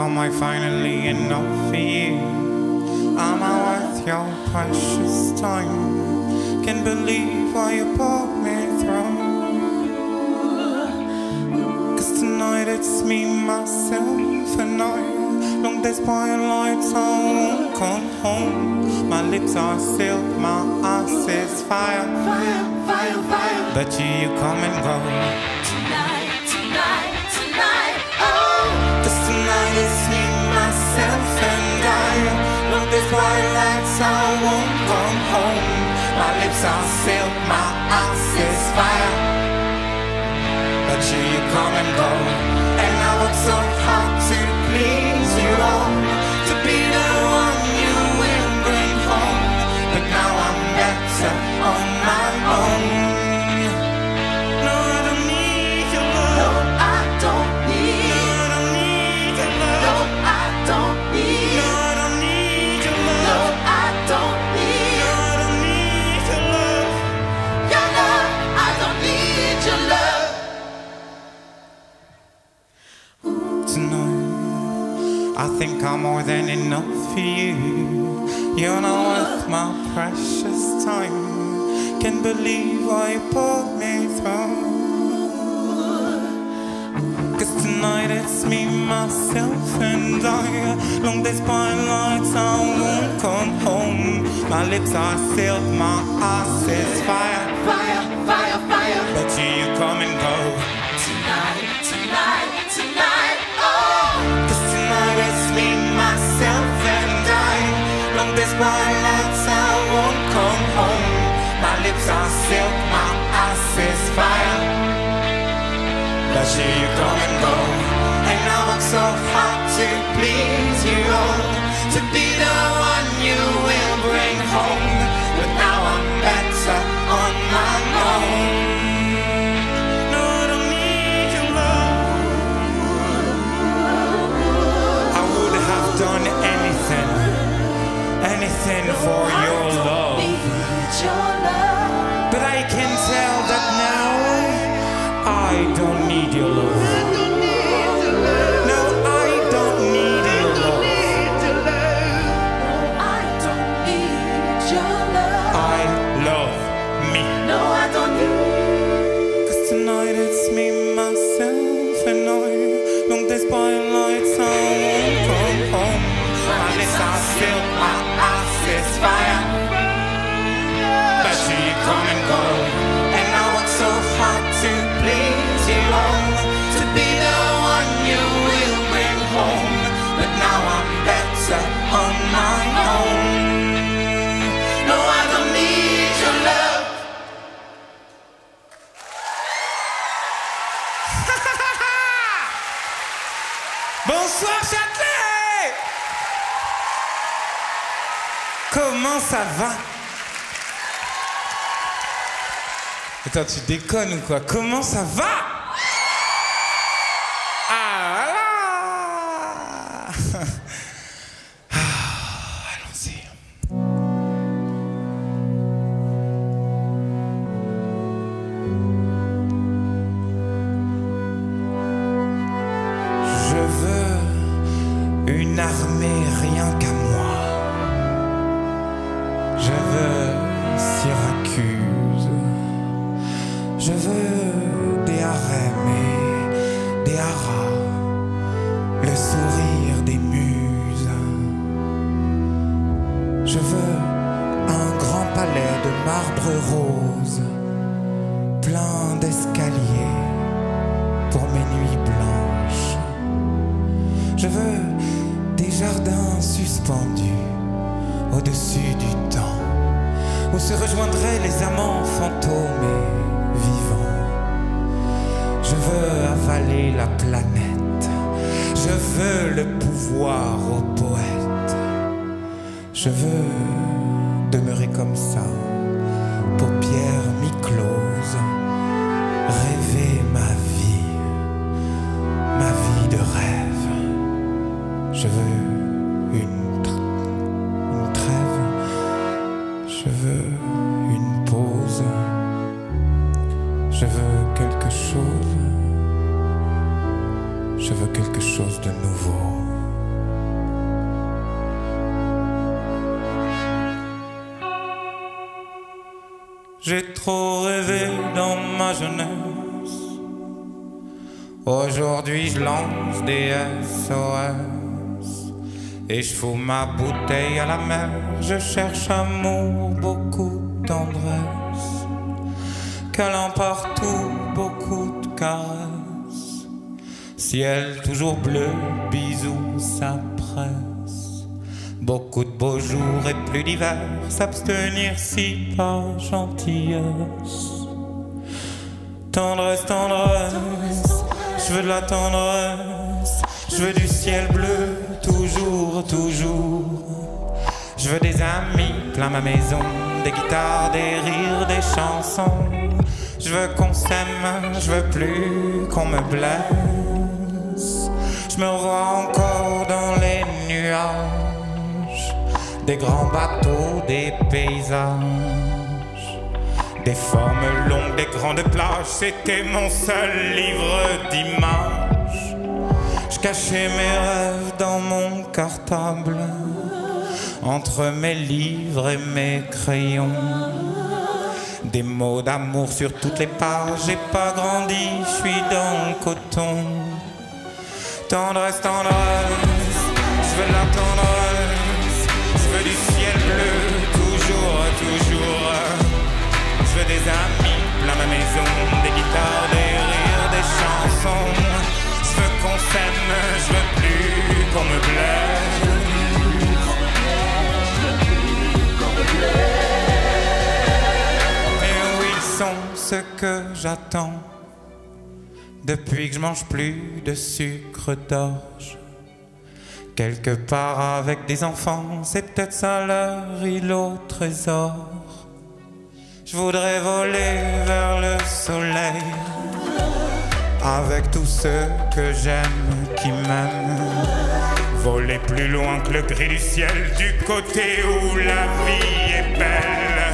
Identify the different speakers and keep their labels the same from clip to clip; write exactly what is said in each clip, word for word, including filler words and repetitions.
Speaker 1: Am I finally enough for you? Am I worth your precious time? Can't believe why you put me through. Cause tonight it's me, myself and I. Long days by lights, I won't come home. My lips are silk, my eyes is fire.
Speaker 2: Fire, fire, fire.
Speaker 1: But you, you come and go.
Speaker 2: Tonight, tonight, tonight, oh.
Speaker 1: Cause tonight it's me, myself and I. Long days by lights, I won't come home. My lips are silk, my eyes is fire. But you, you come and go. And I work so hard to please you all, to be the one you will bring home. But now I'm better on my own. No, I don't need your love.
Speaker 2: No, I don't need.
Speaker 1: No, I don't need your love.
Speaker 2: No, I don't need.
Speaker 1: No, I don't need your love.
Speaker 2: No, I don't need.
Speaker 1: No, I don't need your love.
Speaker 2: Your love, I don't need your love.
Speaker 1: Tonight, I think I'm more than enough for you. You're not worth my precious time. Can't believe why you put me through. Cause tonight it's me, myself and I. Long days by lights, I won't come home. My lips are silk, my eyes is fire.
Speaker 2: Fire, fire, fire.
Speaker 1: But you, you come and go.
Speaker 2: Tonight, tonight, tonight, oh.
Speaker 1: Cause tonight it's me, myself and I. Long days by lights, I won't come home. My lips are silk, my eyes is fire. But you, you come and go. And I work so hard to please you all, to be the one you will bring home. But now I'm better on my own. No, I don't need your love. I would have done anything, anything for your love.
Speaker 2: Need your love.
Speaker 1: But I can tell that now I don't need your love. No, I don't need your love.
Speaker 2: I don't need your love.
Speaker 1: I love me.
Speaker 2: No, I don't need.
Speaker 1: Cause tonight it's me, myself and I. Long days by lights, I won't come home. My lips are silk, my eyes is fire. But you come and go. And I work so hard to please you all, to be the one you will bring home. But now I'm better on my own. No, I don't need your love. Bonsoir Châtelet. Comment ça va? Attends, tu déconnes ou quoi? Comment ça va? Ah là. Ah, allons-y. Je veux une armée rien qu'à moi. Je veux Syracuse. Je veux des harems et des haras, le sourire des muses. Je veux un grand palais de marbre rose, plein d'escaliers pour mes nuits blanches. Je veux des jardins suspendus au-dessus du temps, où se rejoindraient les amants fantômes et vivants. Je veux avaler la planète, je veux le pouvoir aux poètes. Je veux demeurer comme ça, paupières mi-closes, rêver ma vie, ma vie de rêve. Je veux une, tr- une trêve, je veux une pause, je veux quelque chose, je veux quelque chose de nouveau. J'ai trop rêvé dans ma jeunesse. Aujourd'hui je lance des S O S et je fous ma bouteille à la mer. Je cherche amour, beaucoup de tendresse, câlin partout, beaucoup de caresses. Ciel toujours bleu, bisous, ça presse. Beaucoup de beaux jours et plus d'hiver, s'abstenir si pas gentillesse. Tendresse, tendresse, je veux de la tendresse. Je veux du ciel bleu, toujours, toujours. Je veux des amis plein ma maison, des guitares, des rires, des chansons. Je veux qu'on s'aime, je veux plus qu'on me blesse. Je me revois encore dans les nuages, des grands bateaux, des paysages, des formes longues, des grandes plages. C'était mon seul livre d'images. Je cachais mes rêves dans mon cartable, entre mes livres et mes crayons. Des mots d'amour sur toutes les pages. J'ai pas grandi, je suis dans le coton. Tendresse, tendresse, je veux de la tendresse. Je veux du ciel bleu, toujours, toujours. Je veux des amis plein ma maison, des guitares, des rires, des chansons. Je veux qu'on s'aime, je veux plus qu'on me blesse. Et où ils sont ceux que j'attends depuis que je mange plus de sucre d'orge? Quelque part avec des enfants, c'est peut-être ça leur île au trésor. Je voudrais voler vers le soleil avec tous ceux que j'aime, qui m'aiment. Voler plus loin que le gris du ciel, du côté où la vie est belle.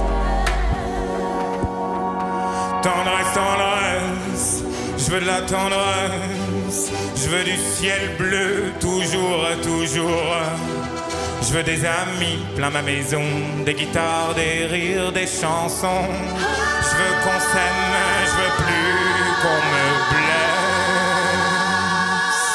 Speaker 1: Tendresse, tendresse, je veux de la tendresse. Je veux du ciel bleu, toujours, toujours. Je veux des amis plein ma maison, des guitares, des rires, des chansons. Je veux qu'on s'aime, je veux plus qu'on me blesse.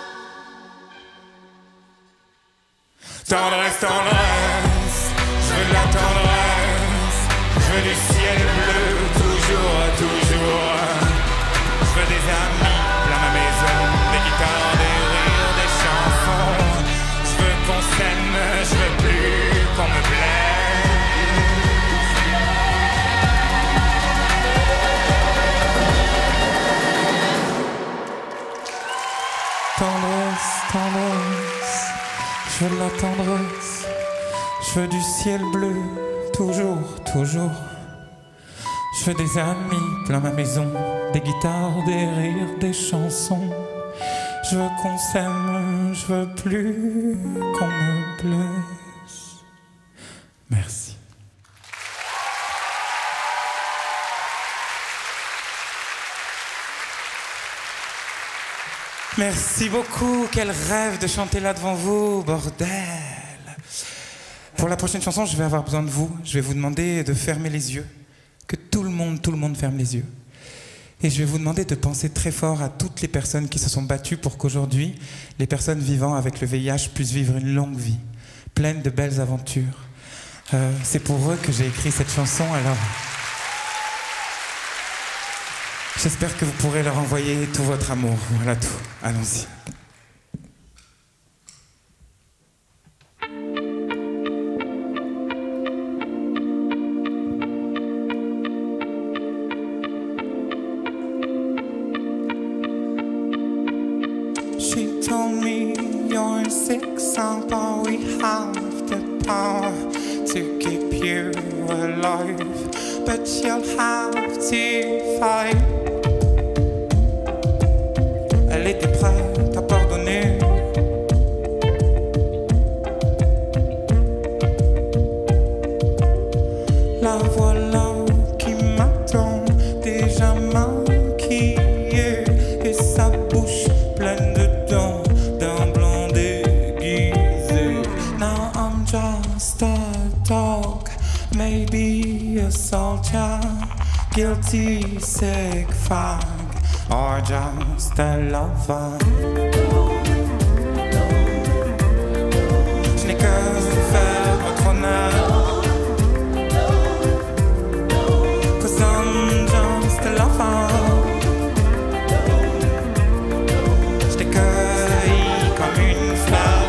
Speaker 1: Tendresse, tendresse, je veux de la tendresse. Je veux du ciel bleu, toujours, toujours. Je veux des amis plein ma maison, des guitares, des rires, des chansons. Je veux qu'on s'aime, je veux plus qu'on me blesse. Tendresse, tendresse, je veux de la tendresse. Je veux du ciel bleu, toujours, toujours. Je veux des amis plein ma maison, des guitares, des rires, des chansons. Je veux qu'on s'aime, je veux plus qu'on me blesse. Merci. Merci beaucoup. Quel rêve de chanter là devant vous, bordel. Pour la prochaine chanson, je vais avoir besoin de vous. Je vais vous demander de fermer les yeux. Que tout le monde, tout le monde ferme les yeux. Et je vais vous demander de penser très fort à toutes les personnes qui se sont battues pour qu'aujourd'hui, les personnes vivant avec le V I H puissent vivre une longue vie, pleine de belles aventures. Euh, c'est pour eux que j'ai écrit cette chanson, alors j'espère que vous pourrez leur envoyer tout votre amour. Voilà tout. Allons-y. She told me you're sick, somehow we have the power to keep you alive, but you'll have to fight. Elle était prête à pardonner. La voilà qui m'attend, déjà maquillée, et sa bouche pleine de dents d'un blanc déguisé. Now I'm just a dog, maybe a a soldier, guilty, sick, fag, or just a lover. Je n'ai que faire votre honneur, 'cause I'm just a lover. Je t'ai cueilli comme une fleur,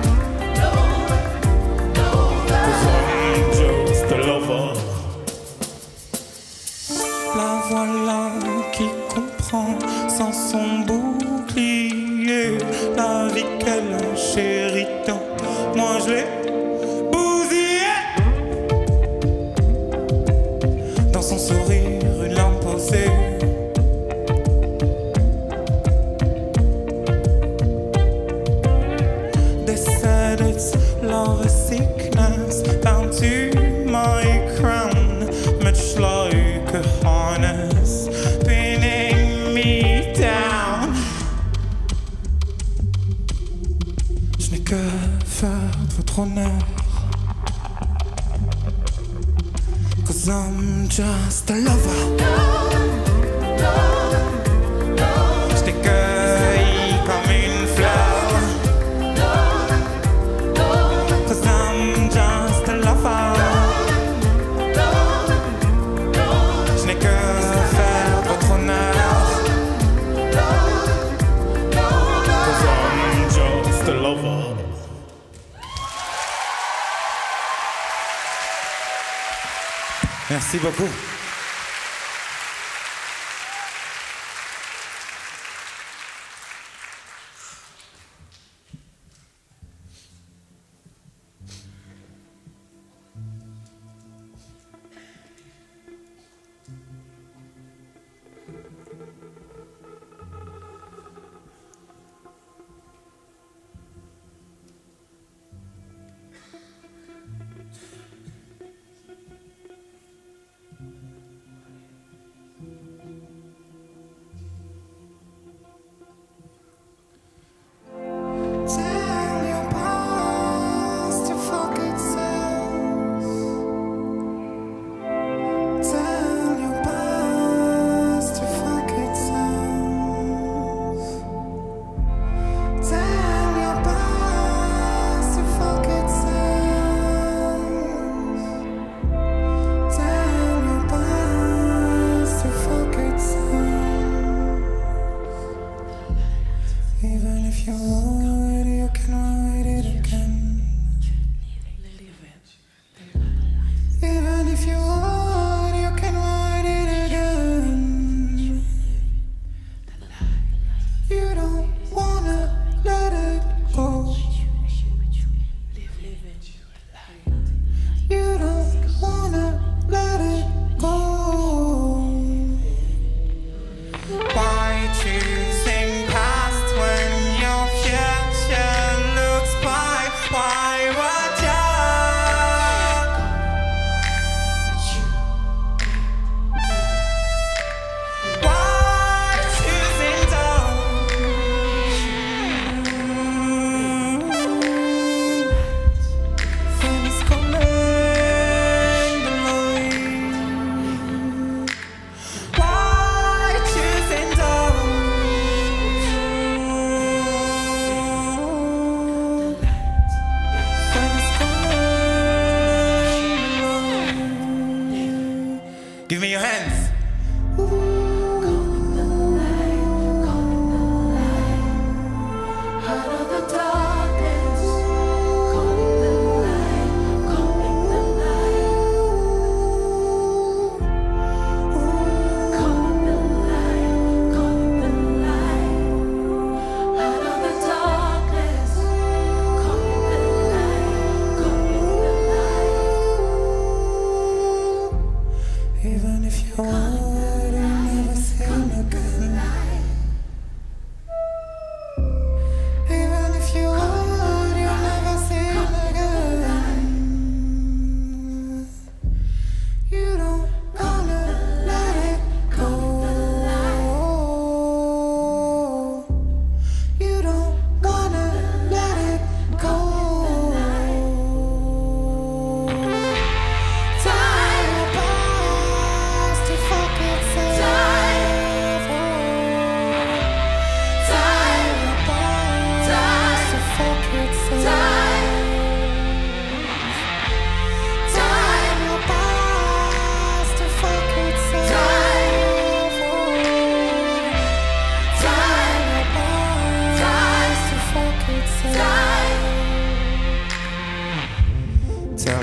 Speaker 1: 'cause I'm just a lover. La voilà qui comprend sans son bouclier la vie qu'elle a chérie tant. Moi je l'ai bousillé. Dans son sourire une larme posée, they said it's love sickness bound to my crown, much like a harness pinning me down. Je n'ai que faire de votre honneur, 'cause I'm just a lover. Je t'ai cueilli comme une fleur, 'cause I'm just a lover. Je n'ai que faire de votre honneur, 'cause I'm just a lover. Merci beaucoup.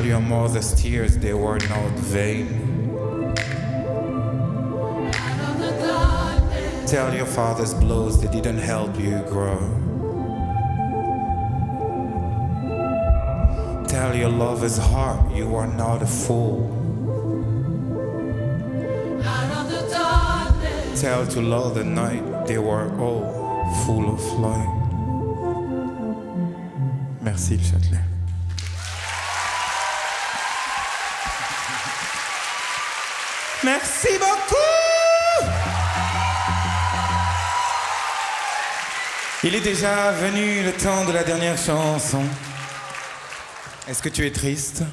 Speaker 1: Tell your mother's tears they were not vain. Tell your father's blows they didn't help you grow. Tell your lover's heart you are not a fool. Tell to love the night they were all full of light. Merci le Châtelet. Merci beaucoup. Il est déjà venu le temps de la dernière chanson. Est-ce que tu es triste?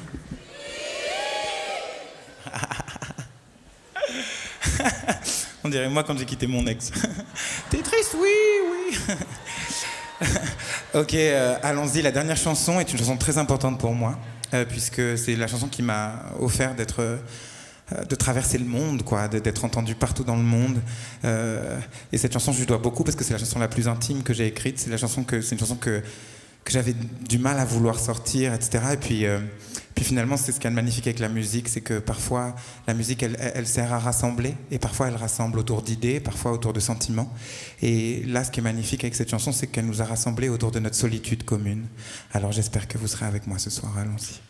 Speaker 1: On dirait moi quand j'ai quitté mon ex. T'es triste? Oui, oui. Ok, euh, allons-y. La dernière chanson est une chanson très importante pour moi, euh, puisque c'est la chanson qui m'a offert d'être... Euh, de traverser le monde, quoi, d'être entendu partout dans le monde. Euh, et cette chanson, je lui dois beaucoup parce que c'est la chanson la plus intime que j'ai écrite. C'est la chanson que, c'est une chanson que, que j'avais du mal à vouloir sortir, et cetera. Et puis, euh, puis finalement, c'est ce qu'il y a de magnifique avec la musique, c'est que parfois, la musique, elle, elle sert à rassembler, et parfois, elle rassemble autour d'idées, parfois autour de sentiments. Et là, ce qui est magnifique avec cette chanson, c'est qu'elle nous a rassemblés autour de notre solitude commune. Alors, j'espère que vous serez avec moi ce soir. Allons-y.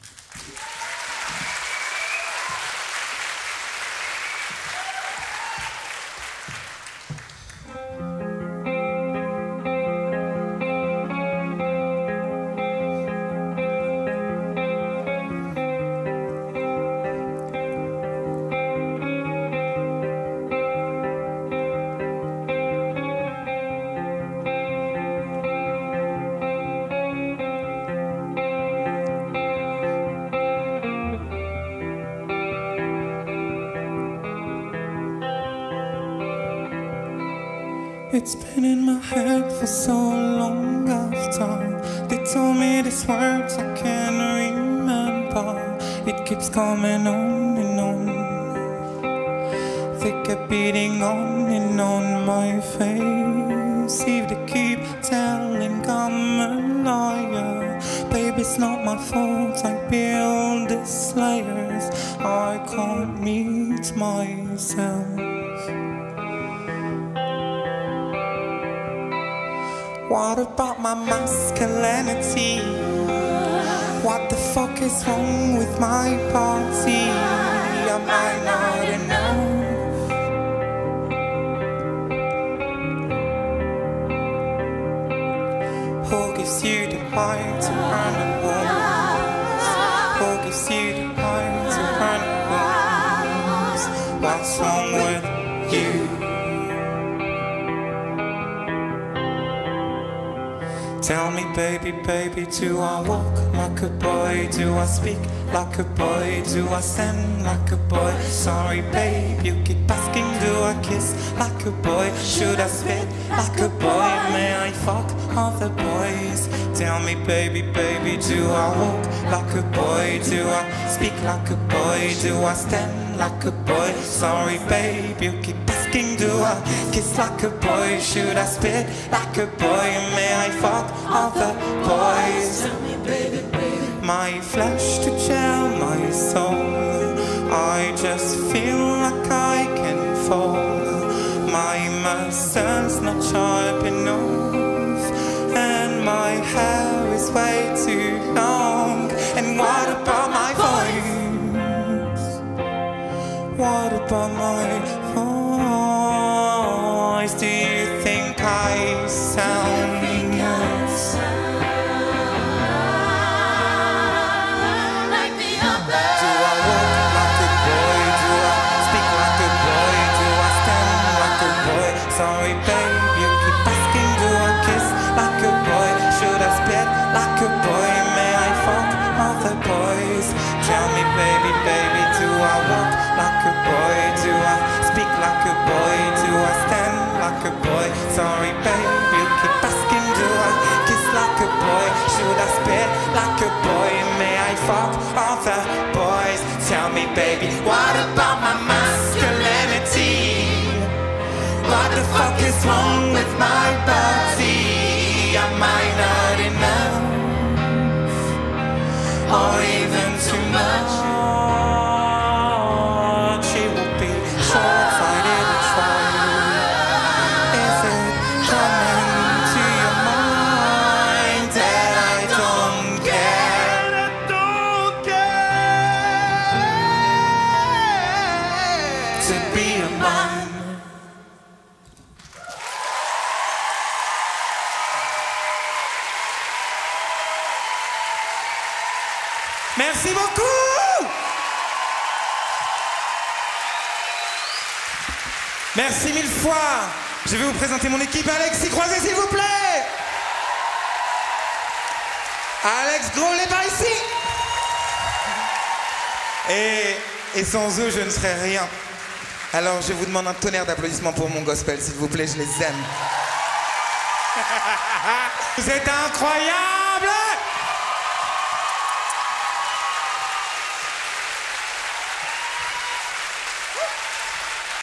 Speaker 1: It's been in my head for so long after they told me these words I can't remember. It keeps coming on and on. They kept beating on and on my face. If they keep telling I'm a liar, baby, it's not my fault. I build these layers. I can't meet myself. What about my masculinity? What the fuck is wrong with my body? Am I not enough? Who gives you the right to run the walls? Who gives you the right to run the walls? What's wrong with you? Tell me, baby, baby, do I walk like a boy? Do I speak like a boy? Do I stand like a boy? Sorry, babe, you keep asking, do I kiss like a boy? Should I spit like a boy? May I fuck other boys? Tell me, baby, baby, do I walk like a boy? Do I speak like a boy? Do I stand like a boy? Sorry, babe, you keep asking, do I kiss like a boy? Should I spit like a boy? May I fuck other boys?
Speaker 2: Tell me, baby, baby.
Speaker 1: My flesh to gel my soul, I just feel like I can fall. My muscles not sharp enough, and my hair is way too long. And what about my voice? What about my voice? Do you think I sound? Sorry, babe, you keep asking, do I kiss like a boy? Should I spit like a boy? May I fuck other boys? Tell me, baby, baby, do I walk like a boy? Do I speak like a boy? Do I stand like a boy? Sorry, babe, you keep asking, do I kiss like a boy? Should I spit like a boy? May I fuck other boys? Tell me, baby, what about my masculinity? What the fuck is wrong with my body? Am I not enough? Or even too much? Merci beaucoup. Merci mille fois. Je vais vous présenter mon équipe. Alexis Croiset, s'il vous plaît. Alex Grolet par ici. Et, et sans eux, je ne serais rien. Alors, je vous demande un tonnerre d'applaudissements pour mon gospel, s'il vous plaît, je les aime. Vous êtes incroyables.